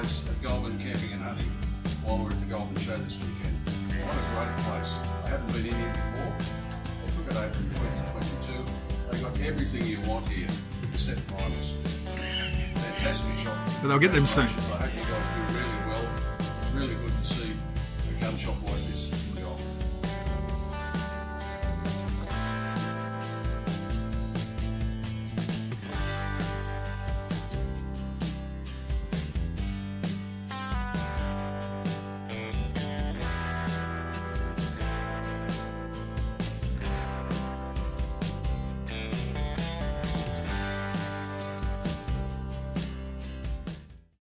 guys at Goulburn Camping and Hunting while we're at the Goulburn Show this weekend. What a great place. I haven't been in here before. They took it over in 2022. They've got everything you want here except privacy. Fantastic shop. But they'll get them soon. I hope